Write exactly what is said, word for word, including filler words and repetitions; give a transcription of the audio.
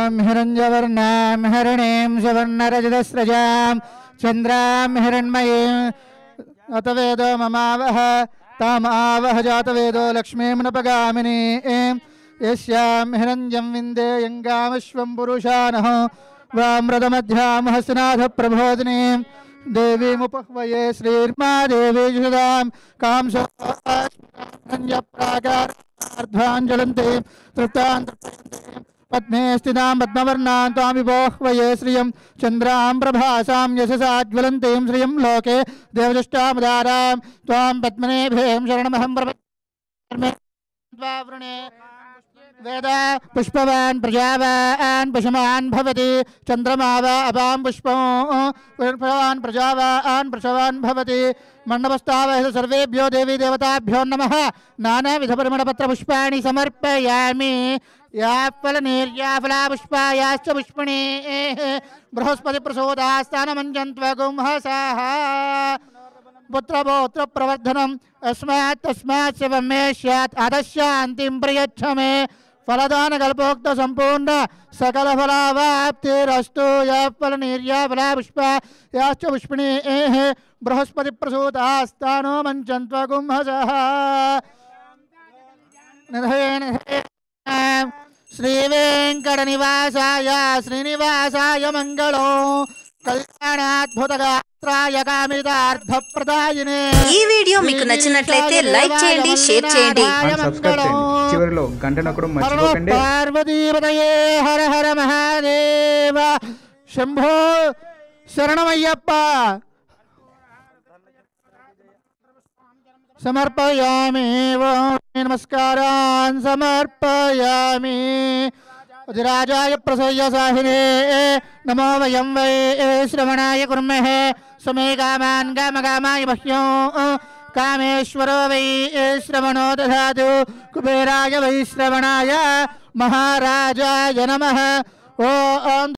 हिरण्यवर्णां हरिणीं सुवर्णरजतस्रजां चन्द्रां हिरण्मयीं अतवेदो ममावह तामावह जातवेदो लक्ष्मीं नपगामिनीं यस्यां हिरण्यं विन्दे यङ्गामश्वं पुरुषानः वामृतमध्यां हस्तिनाथ प्रबोधिनीं देवीमुपह्वये श्रीर्मा देवी जुषदां कांसोऽर्ध्वाञ्जलन्ते तृप्तां पद्मे स्थितां पद्मवर्णां त्वां विपोह्वये श्रियं चन्द्रां प्रभासां यशसाज्वलन्तीं श्रियं लोके देवदुष्टामुदारां त्वां पद्मनेभीं शरणमहं प्रपद्ये वेदा पुष्पवान् प्रजावान् पशुमान् भवति चन्द्रमा वा अपां पुष्पं पुष्पवान् प्रजावान् पशुवान् भवति मण्डपस्थावः सर्वेभ्यो देवी देवताभ्यो नमः नानाविधपरिमलपत्रपुष्पाणि समर्पयामि या फलनीर्याफलापुष्पायाश्च पुष्पिणीः बृहस्पतिप्रसूदास्तानमञ्जन्त्वगुंहसाः पुत्रपौत्र प्रवर्धनम् अस्मात् तस्मात् शिवं मे स्यात् अतः शान्तिं प्रयच्छ मे फलदानकल्पोक्त सम्पूर्ण सकलफलावाप्तिरस्तु या फलनीर्याफलापुष्पा याश्च पुष्पिणीः बृहस्पतिप्रसूदास्तानो मञ्चन्त्वगुंहसः श्रीवेङ्कटनिवासाय श्रीनिवासाय मङ्गलो కళ్యాణాద్భుతగాత్రాయ కామితార్థప్రదాయినే. ఈ వీడియో మీకు నచ్చినట్లయితే లైక్ చేయండి, షేర్ చేయండి, సబ్స్క్రైబ్ చేయండి. చివరిలో గంట నొక్కడం మర్చిపోకండి. పార్వతీపతయే హర హర మహాదేవ శంభో శరణమయ్యప్ప. సమర్పయామి నమస్కారాన్ సమర్పయామి రాజాయ ప్రసయ్య సాహినే నమో వయం వై శ్రవణాయ కుర్మహే సుమే కామాన్ కామకామాయ మహ్యం కామేశ్వరో వై శ్రవణో దధాతు కుబేరాయ వై శ్రవణాయ మహారాజాయ నమః. ఓం